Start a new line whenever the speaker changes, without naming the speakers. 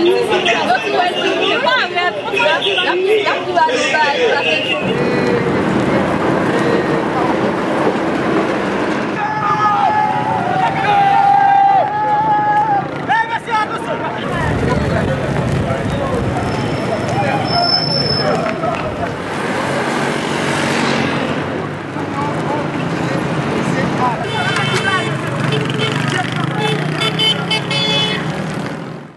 Yo ti wè si, pa wè, yap di wè do ba,